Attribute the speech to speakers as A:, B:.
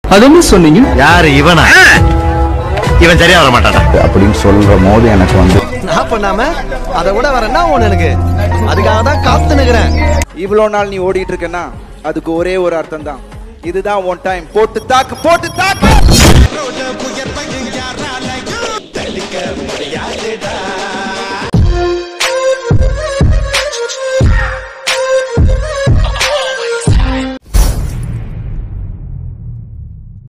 A: அது என்ன சொன்னீங்க?
B: யாரு இவனா? இவன் சரியா வர மாட்டான்
C: அப்படின்னு சொல்ற போது எனக்கு வந்து
D: நான் பண்ணாம அதை விட வரேன்னா ஒண்ணு எனக்கு அதுக்காக தான் காத்து நிக்கிறேன்.
E: இவ்வளவு நாள் நீ ஓடிட்டு இருக்கேன்னா அதுக்கு ஒரே ஒரு அர்த்தம் தான், இதுதான் ஒன் டைம். போட்டு தாக்கு, போட்டு தாக்கு.